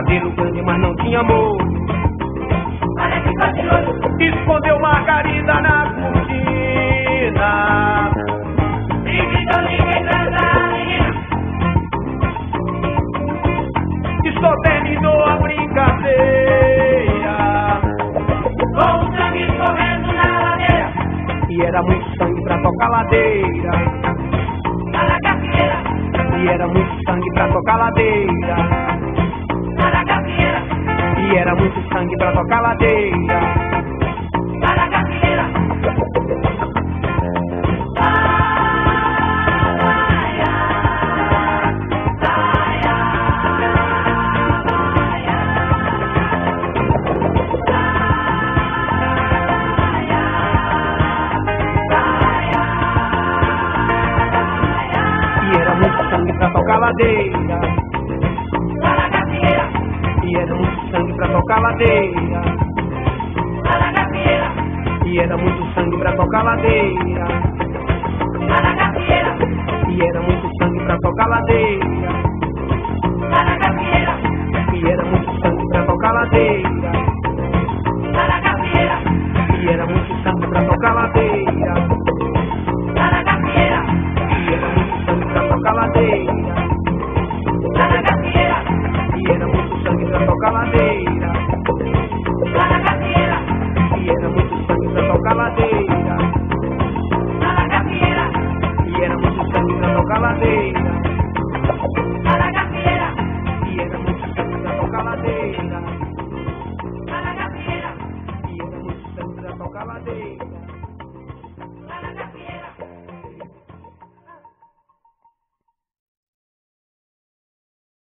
cabelo grande, mas não tinha molho. Parece catilhoso. Escondeu margarida na cortina. E gritou ninguém transa, menina. E só terminou a brincadeira. Com o sangue correndo na ladeira. E era muito sangue pra tocar ladeira. Na lagartieira. E era muito sangue pra tocar ladeira. Na lagartieira. E era muito sangue pra tocar ladeira. Na lagartieira. Pra tocar ladeira. Na lagartieira. E era muito sangue pra tocar ladeira. Na lagartieira. E era muito sangue pra tocar ladeira. Na lagartieira. E era muito sangue pra tocar ladeira.